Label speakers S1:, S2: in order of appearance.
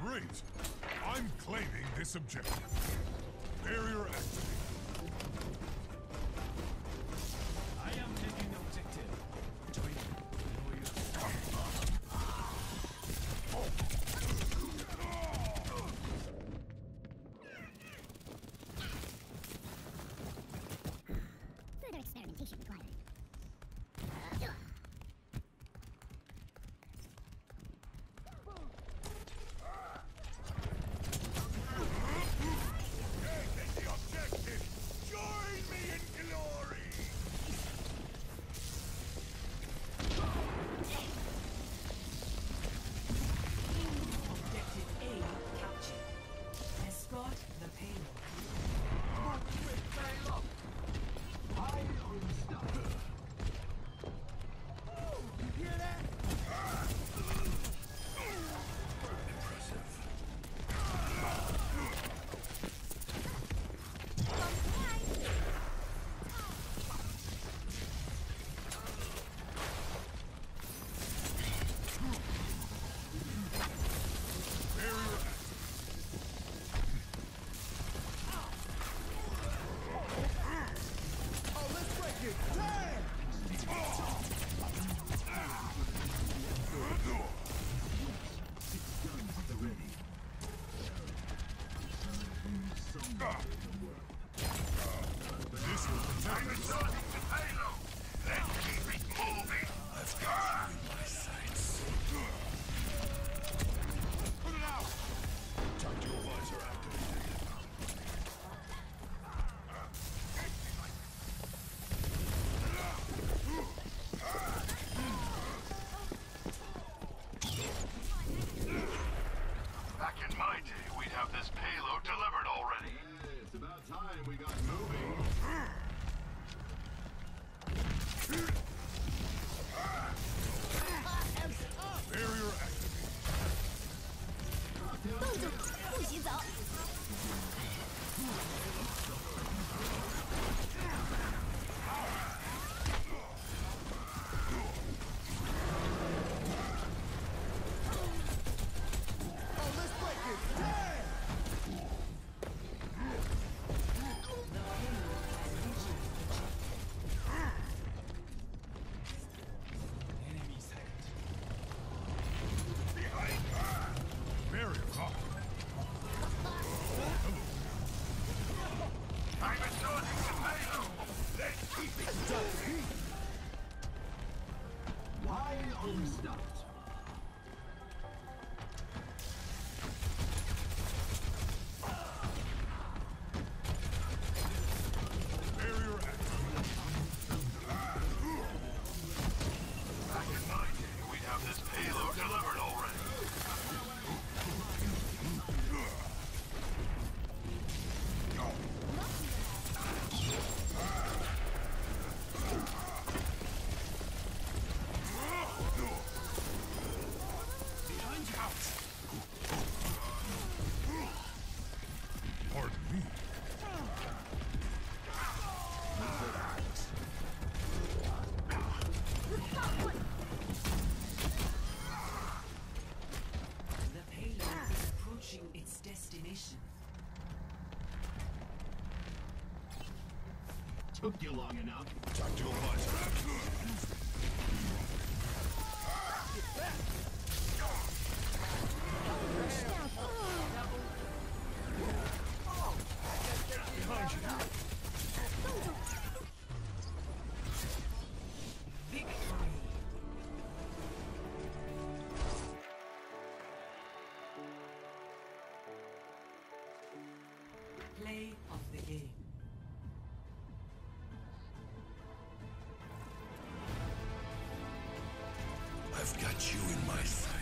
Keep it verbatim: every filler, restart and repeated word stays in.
S1: Great! I'm claiming this objective. Barrier activated.
S2: I am taking the objective. Join me.
S3: Further experimentation required.
S1: Take the objective! Join me in glory!
S4: Objective A captured. Escort the payload.
S1: This will protect us.
S5: Starting the payload! Let's keep it moving!
S1: I've got you in my sights. Put it out! Tactical visor activated.
S5: Back in my day, we'd have this payload delivered already.
S6: It's about time we got moving.
S1: Barrier activated.
S3: 动住，不许走！
S2: Enemy sighted.
S1: Behind her! Barrier off.
S5: I'm assaulting the payload! Let's keep it moving!
S6: Why are we stopped?
S1: Barrier activated.
S5: Back in my day, we'd have this payload delivered already.
S1: Pardon me.
S4: The payload is approaching its destination.
S6: Took you long enough.
S1: Tactical visor activated. Behind you.
S4: Victory! Play of the game.
S1: I've got you in my sights.